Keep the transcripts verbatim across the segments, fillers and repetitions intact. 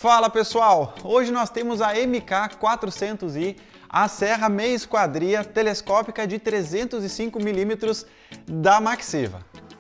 Fala pessoal, hoje nós temos a M K quatrocentos i, a serra meia esquadria telescópica de trezentos e cinco milímetros da Maxiva.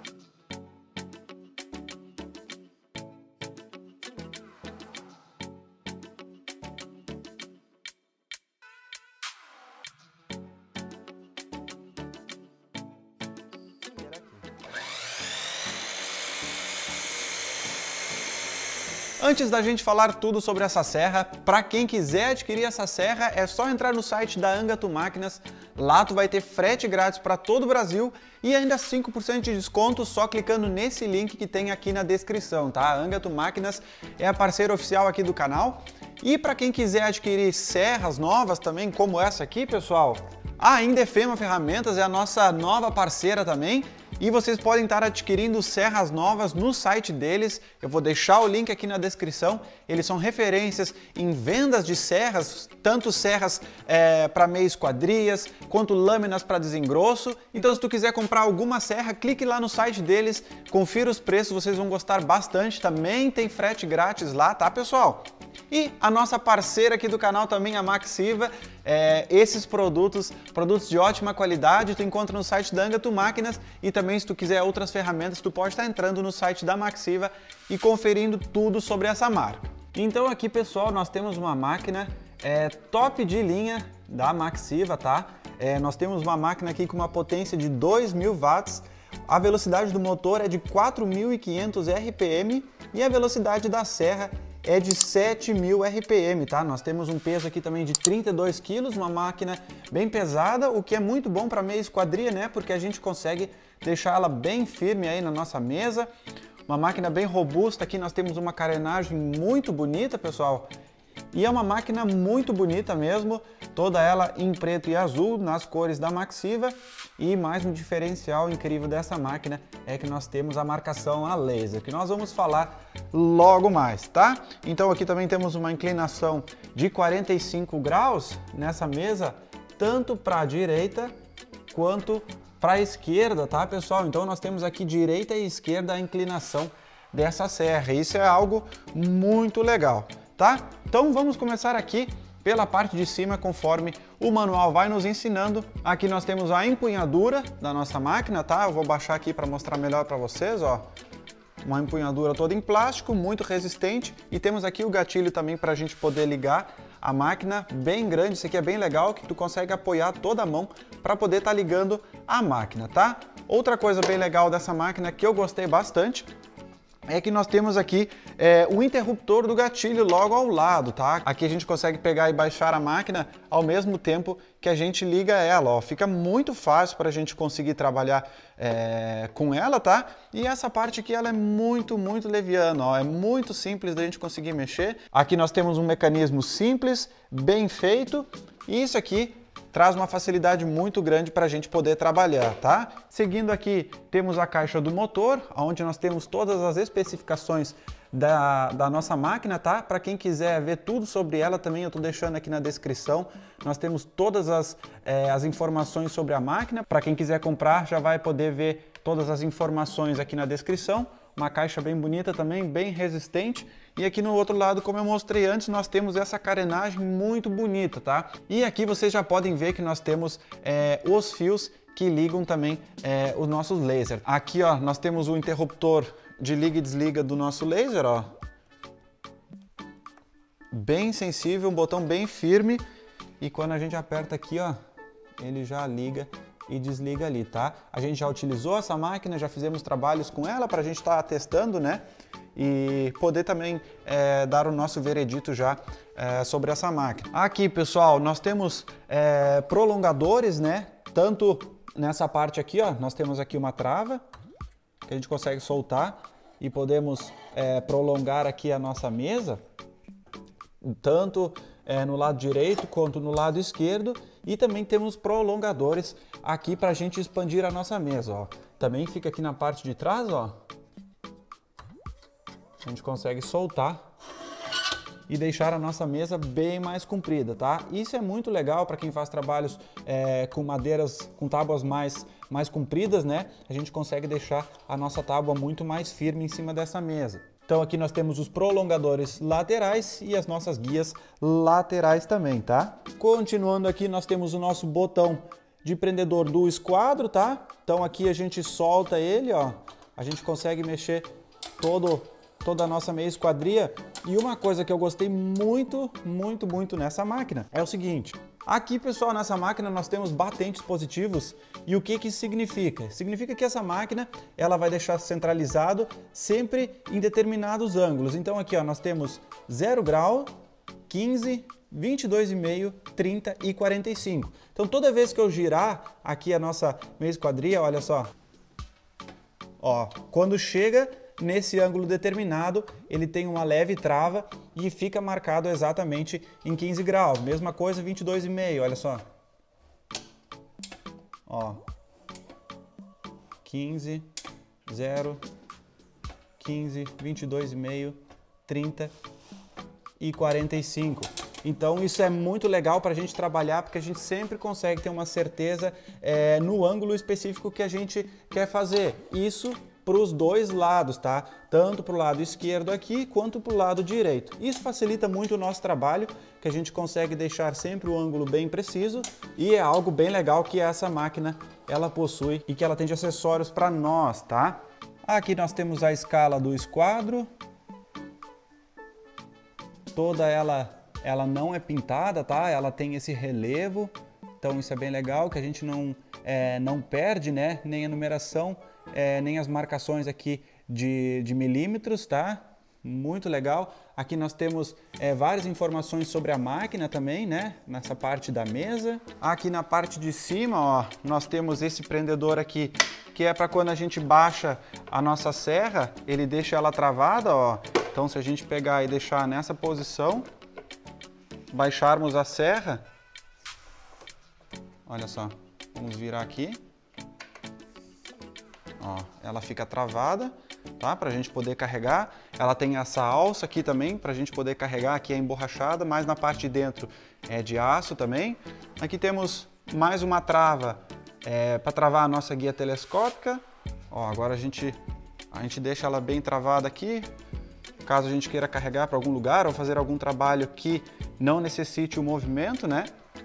Antes da gente falar tudo sobre essa serra, para quem quiser adquirir essa serra é só entrar no site da Angato Máquinas. Lá tu vai ter frete grátis para todo o Brasil e ainda cinco por cento de desconto só clicando nesse link que tem aqui na descrição, tá? A Angato Máquinas é a parceira oficial aqui do canal. E para quem quiser adquirir serras novas também, como essa aqui, pessoal, a Indefema Ferramentas é a nossa nova parceira também. E vocês podem estar adquirindo serras novas no site deles, eu vou deixar o link aqui na descrição. Eles são referências em vendas de serras, tanto serras é, para meia esquadrias, quanto lâminas para desengrosso. Então se tu quiser comprar alguma serra, clique lá no site deles, confira os preços, vocês vão gostar bastante. Também tem frete grátis lá, tá pessoal? E a nossa parceira aqui do canal também, a Maxiva, é, esses produtos, produtos de ótima qualidade, tu encontra no site da Angato Máquinas e também se tu quiser outras ferramentas, tu pode estar entrando no site da Maxiva e conferindo tudo sobre essa marca. Então aqui pessoal, nós temos uma máquina é, top de linha da Maxiva, tá? É, nós temos uma máquina aqui com uma potência de dois mil watts, a velocidade do motor é de quatro mil e quinhentos R P M e a velocidade da serra é de sete mil R P M, tá? Nós temos um peso aqui também de trinta e dois quilos, uma máquina bem pesada, o que é muito bom para meia esquadria, né? Porque a gente consegue deixar ela bem firme aí na nossa mesa. Uma máquina bem robusta, aqui nós temos uma carenagem muito bonita, pessoal. E é uma máquina muito bonita mesmo, toda ela em preto e azul, nas cores da Maxiva. E mais um diferencial incrível dessa máquina é que nós temos a marcação a laser, que nós vamos falar logo mais, tá? Então aqui também temos uma inclinação de quarenta e cinco graus nessa mesa, tanto para a direita quanto para a esquerda, tá pessoal? Então nós temos aqui direita e esquerda a inclinação dessa serra, isso é algo muito legal. Tá? Então vamos começar aqui pela parte de cima, conforme o manual vai nos ensinando. Aqui nós temos a empunhadura da nossa máquina, tá? Eu vou baixar aqui para mostrar melhor para vocês, ó. Uma empunhadura toda em plástico, muito resistente. E temos aqui o gatilho também para a gente poder ligar a máquina, bem grande. Isso aqui é bem legal, que tu consegue apoiar toda a mão para poder estar tá ligando a máquina, tá? Outra coisa bem legal dessa máquina que eu gostei bastante é que nós temos aqui é, o interruptor do gatilho logo ao lado, tá? Aqui a gente consegue pegar e baixar a máquina ao mesmo tempo que a gente liga ela, ó. Fica muito fácil para a gente conseguir trabalhar é, com ela, tá? E essa parte aqui, ela é muito, muito leviana, ó. É muito simples da gente conseguir mexer. Aqui nós temos um mecanismo simples, bem feito. E isso aqui traz uma facilidade muito grande para a gente poder trabalhar, tá? Seguindo aqui, temos a caixa do motor, onde nós temos todas as especificações da, da nossa máquina, tá? Para quem quiser ver tudo sobre ela também, eu estou deixando aqui na descrição. Nós temos todas as, é, as informações sobre a máquina. Para quem quiser comprar, já vai poder ver todas as informações aqui na descrição. Uma caixa bem bonita também, bem resistente. E aqui no outro lado, como eu mostrei antes, nós temos essa carenagem muito bonita, tá? E aqui vocês já podem ver que nós temos é, os fios que ligam também é, os nossos lasers. Aqui, ó, nós temos o interruptor de liga e desliga do nosso laser, ó. Bem sensível, um botão bem firme. E quando a gente aperta aqui, ó, ele já liga e desliga ali, tá? A gente já utilizou essa máquina, já fizemos trabalhos com ela para a gente estar tá testando, né? E poder também é, dar o nosso veredito já é, sobre essa máquina. Aqui, pessoal, nós temos é, prolongadores, né? Tanto nessa parte aqui, ó, nós temos aqui uma trava que a gente consegue soltar e podemos é, prolongar aqui a nossa mesa, tanto é, no lado direito quanto no lado esquerdo. E também temos prolongadores aqui para a gente expandir a nossa mesa, ó. Também fica aqui na parte de trás, ó. A gente consegue soltar e deixar a nossa mesa bem mais comprida, tá? Isso é muito legal para quem faz trabalhos é, com madeiras, com tábuas mais, mais compridas, né? A gente consegue deixar a nossa tábua muito mais firme em cima dessa mesa. Então aqui nós temos os prolongadores laterais e as nossas guias laterais também, tá? Continuando aqui, nós temos o nosso botão de prendedor do esquadro, tá? Então aqui a gente solta ele, ó. A gente consegue mexer todo, toda a nossa meia esquadria. E uma coisa que eu gostei muito, muito, muito nessa máquina é o seguinte. Aqui, pessoal, nessa máquina nós temos batentes positivos. E o que que isso significa? Significa que essa máquina ela vai deixar centralizado sempre em determinados ângulos. Então aqui, ó, nós temos zero grau, quinze, vinte e dois vírgula cinco, trinta e quarenta e cinco. Então toda vez que eu girar aqui a nossa meia esquadria, olha só. Ó, quando chega nesse ângulo determinado, ele tem uma leve trava e fica marcado exatamente em quinze graus. Mesma coisa, vinte e dois vírgula cinco, olha só. Ó. quinze, zero, quinze, vinte e dois vírgula cinco, trinta e quarenta e cinco. Então isso é muito legal para a gente trabalhar, porque a gente sempre consegue ter uma certeza é, no ângulo específico que a gente quer fazer. Isso para os dois lados, tá? Tanto para o lado esquerdo aqui, quanto para o lado direito. Isso facilita muito o nosso trabalho, que a gente consegue deixar sempre o ângulo bem preciso, e é algo bem legal que essa máquina ela possui e que ela tem de acessórios para nós, tá? Aqui nós temos a escala do esquadro. Toda ela, ela não é pintada, tá? Ela tem esse relevo, então isso é bem legal, que a gente não, é, não perde, né? Nem a numeração, É, nem as marcações aqui de, de milímetros, tá? Muito legal. Aqui nós temos é, várias informações sobre a máquina também, né? Nessa parte da mesa. Aqui na parte de cima, ó, nós temos esse prendedor aqui, que é para quando a gente baixa a nossa serra, ele deixa ela travada, ó. Então se a gente pegar e deixar nessa posição, baixarmos a serra, olha só, vamos virar aqui. Ó, ela fica travada, tá? Para a gente poder carregar. Ela tem essa alça aqui também para a gente poder carregar. Aqui é emborrachada, mas na parte de dentro é de aço também. Aqui temos mais uma trava é, para travar a nossa guia telescópica. Ó, agora a gente, a gente deixa ela bem travada aqui. Caso a gente queira carregar para algum lugar ou fazer algum trabalho que não necessite o movimento, né?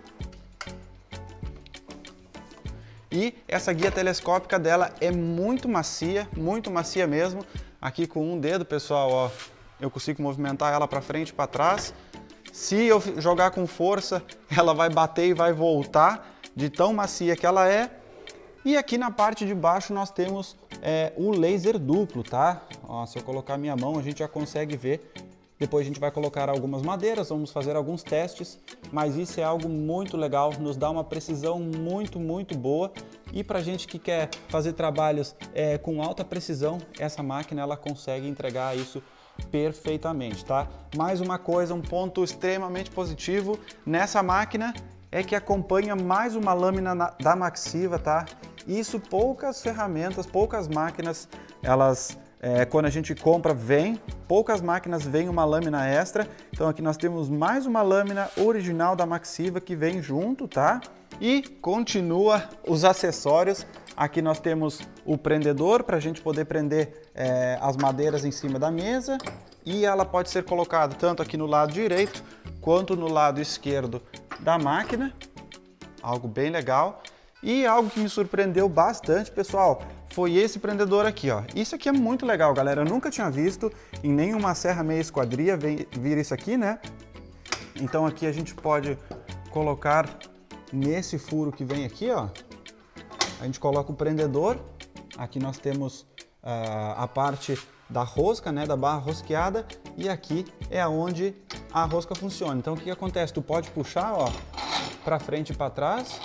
E essa guia telescópica dela é muito macia, muito macia mesmo. Aqui com um dedo, pessoal, ó, eu consigo movimentar ela para frente e para trás. Se eu jogar com força, ela vai bater e vai voltar, de tão macia que ela é. E aqui na parte de baixo nós temos é, o laser duplo, tá? Ó, se eu colocar minha mão, a gente já consegue ver. Depois a gente vai colocar algumas madeiras, vamos fazer alguns testes, mas isso é algo muito legal, nos dá uma precisão muito, muito boa. E para gente que quer fazer trabalhos é, com alta precisão, essa máquina ela consegue entregar isso perfeitamente, tá? Mais uma coisa, um ponto extremamente positivo nessa máquina é que acompanha mais uma lâmina na, da Maxiva, tá? Isso poucas ferramentas, poucas máquinas, elas... É, quando a gente compra, vem, poucas máquinas vêm uma lâmina extra. Então aqui nós temos mais uma lâmina original da Maxiva que vem junto, tá? E continua os acessórios. Aqui nós temos o prendedor para a gente poder prender é, as madeiras em cima da mesa. E ela pode ser colocada tanto aqui no lado direito quanto no lado esquerdo da máquina. Algo bem legal. E algo que me surpreendeu bastante, pessoal, foi esse prendedor aqui, ó. Isso aqui é muito legal, galera. Eu nunca tinha visto em nenhuma serra meia esquadria vir isso aqui, né? Então aqui a gente pode colocar nesse furo que vem aqui, ó. A gente coloca o prendedor. Aqui nós temos uh, a parte da rosca, né? Da barra rosqueada. E aqui é onde a rosca funciona. Então o que que acontece? Tu pode puxar, ó, para frente e para trás.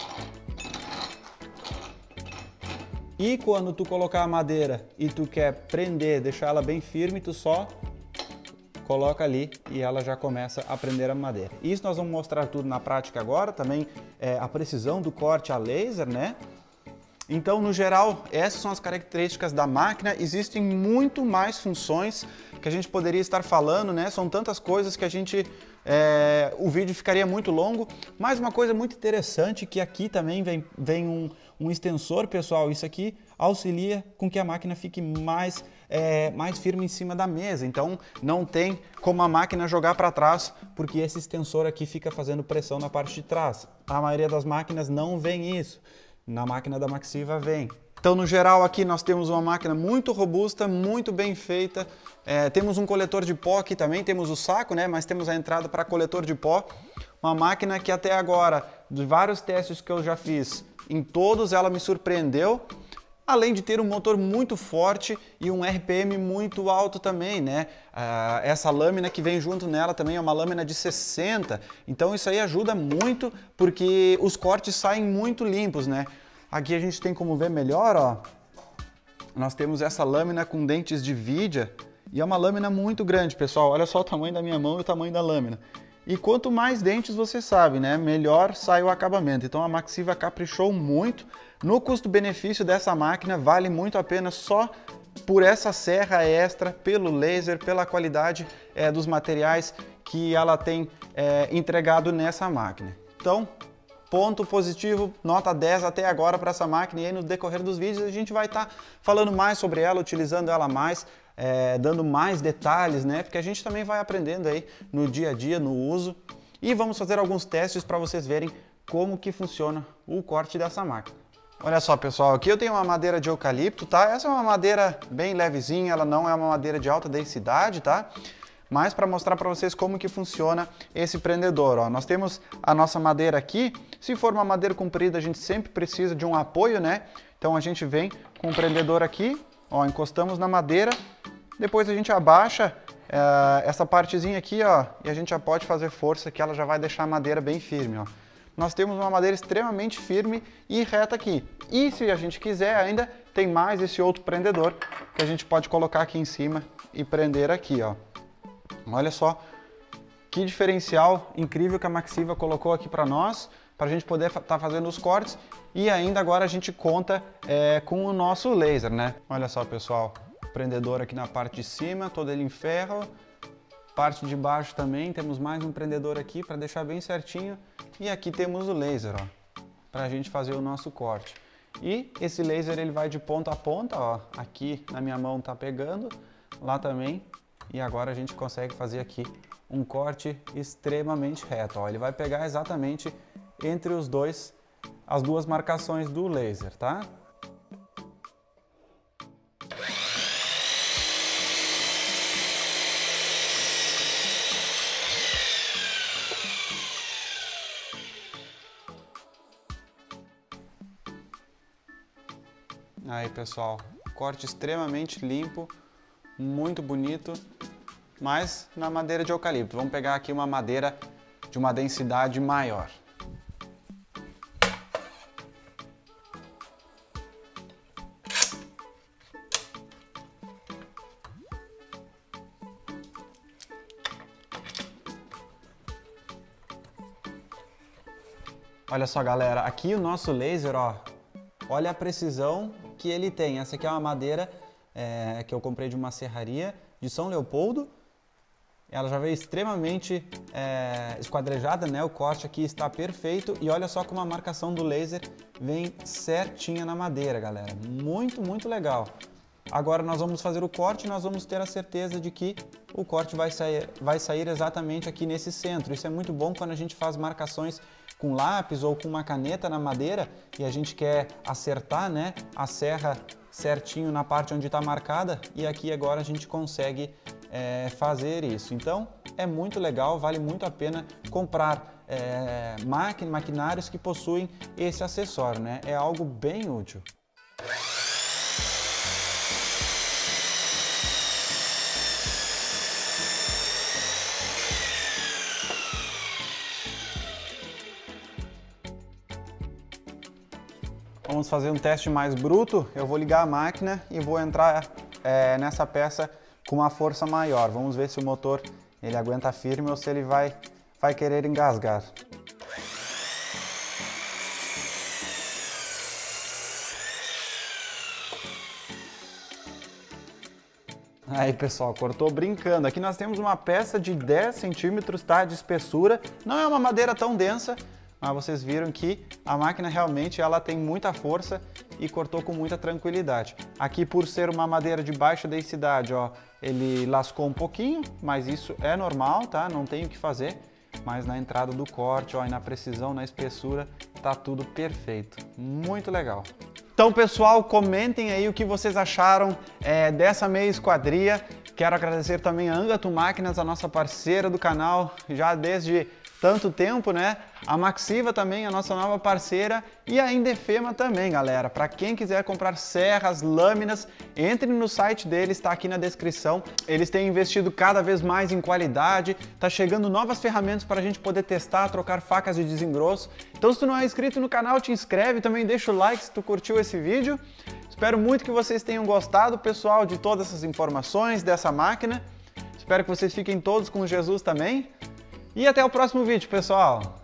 E quando tu colocar a madeira e tu quer prender, deixar ela bem firme, tu só coloca ali e ela já começa a prender a madeira. Isso nós vamos mostrar tudo na prática agora, também é, a precisão do corte a laser, né? Então, no geral, essas são as características da máquina. Existem muito mais funções que a gente poderia estar falando, né? São tantas coisas que a gente... É, o vídeo ficaria muito longo, mas uma coisa muito interessante que aqui também vem, vem um, um extensor, pessoal. Isso aqui auxilia com que a máquina fique mais é, mais firme em cima da mesa, então não tem como a máquina jogar para trás, porque esse extensor aqui fica fazendo pressão na parte de trás. A maioria das máquinas não vem isso, na máquina da Maxiva vem. Então, no geral, aqui nós temos uma máquina muito robusta, muito bem feita. É, temos um coletor de pó aqui também, temos o saco, né? Mas temos a entrada para coletor de pó. Uma máquina que até agora, de vários testes que eu já fiz, em todos ela me surpreendeu. Além de ter um motor muito forte e um R P M muito alto também, né? Ah, essa lâmina que vem junto nela também é uma lâmina de sessenta. Então isso aí ajuda muito, porque os cortes saem muito limpos, né? Aqui a gente tem como ver melhor, ó. Nós temos essa lâmina com dentes de vidia e é uma lâmina muito grande, pessoal. Olha só o tamanho da minha mão e o tamanho da lâmina. E quanto mais dentes você sabe, né? Melhor sai o acabamento. Então a Maxiva caprichou muito. No custo-benefício dessa máquina vale muito a pena só por essa serra extra, pelo laser, pela qualidade é, dos materiais que ela tem é, entregado nessa máquina. Então, ponto positivo, nota dez até agora para essa máquina, e aí no decorrer dos vídeos a gente vai estar tá falando mais sobre ela, utilizando ela mais, é, dando mais detalhes, né? Porque a gente também vai aprendendo aí no dia a dia, no uso, e vamos fazer alguns testes para vocês verem como que funciona o corte dessa máquina. Olha só, pessoal, aqui eu tenho uma madeira de eucalipto, tá? Essa é uma madeira bem levezinha, ela não é uma madeira de alta densidade, tá? Mas para mostrar para vocês como que funciona esse prendedor, ó. Nós temos a nossa madeira aqui. Se for uma madeira comprida, a gente sempre precisa de um apoio, né? Então a gente vem com o prendedor aqui, ó, encostamos na madeira, depois a gente abaixa é, essa partezinha aqui, ó, e a gente já pode fazer força que ela já vai deixar a madeira bem firme, ó. Nós temos uma madeira extremamente firme e reta aqui. E se a gente quiser ainda, tem mais esse outro prendedor que a gente pode colocar aqui em cima e prender aqui, ó. Olha só que diferencial incrível que a Maxiva colocou aqui para nós, para a gente poder estar tá fazendo os cortes, e ainda agora a gente conta é, com o nosso laser, né? Olha só, pessoal, prendedor aqui na parte de cima, todo ele em ferro, parte de baixo também, temos mais um prendedor aqui para deixar bem certinho, e aqui temos o laser, ó, para a gente fazer o nosso corte. E esse laser ele vai de ponta a ponta, ó, aqui na minha mão tá pegando, lá também. E agora a gente consegue fazer aqui um corte extremamente reto, ó. Ele vai pegar exatamente entre os dois, as duas marcações do laser, tá? Aí, pessoal, corte extremamente limpo, muito bonito, mas na madeira de eucalipto. Vamos pegar aqui uma madeira de uma densidade maior. Olha só, galera, aqui o nosso laser, ó, olha a precisão que ele tem. Essa aqui é uma madeira É, que eu comprei de uma serraria de São Leopoldo. Ela já veio extremamente é, esquadrejada, né? O corte aqui está perfeito e olha só como a marcação do laser vem certinha na madeira, galera. Muito, muito legal. Agora nós vamos fazer o corte e nós vamos ter a certeza de que o corte vai sair, vai sair exatamente aqui nesse centro. Isso é muito bom quando a gente faz marcações com lápis ou com uma caneta na madeira e a gente quer acertar, né, a serra certinho na parte onde está marcada, e aqui agora a gente consegue é, fazer isso. Então é muito legal, vale muito a pena comprar é, máquina, maquinários que possuem esse acessório, né? É algo bem útil. Vamos fazer um teste mais bruto. Eu vou ligar a máquina e vou entrar é, nessa peça com uma força maior. Vamos ver se o motor ele aguenta firme ou se ele vai, vai querer engasgar. Aí, pessoal, cortou brincando. Aqui nós temos uma peça de dez centímetros, tá, de espessura. Não é uma madeira tão densa, mas vocês viram que a máquina realmente ela tem muita força e cortou com muita tranquilidade. Aqui, por ser uma madeira de baixa densidade, ó, ele lascou um pouquinho, mas isso é normal, tá? Não tem o que fazer. Mas na entrada do corte, ó, e na precisão, na espessura, tá tudo perfeito. Muito legal. Então, pessoal, comentem aí o que vocês acharam é, dessa meia esquadria. Quero agradecer também a Angato Máquinas, a nossa parceira do canal, já desde tanto tempo, né? A Maxiva também, a nossa nova parceira, e a Indefema também, galera. Para quem quiser comprar serras, lâminas, entre no site deles, está aqui na descrição. Eles têm investido cada vez mais em qualidade, tá chegando novas ferramentas para a gente poder testar, trocar facas de desengrosso. Então, se tu não é inscrito no canal, te inscreve, também deixa o like se tu curtiu esse vídeo. Espero muito que vocês tenham gostado, pessoal, de todas essas informações dessa máquina. Espero que vocês fiquem todos com Jesus também. E até o próximo vídeo, pessoal!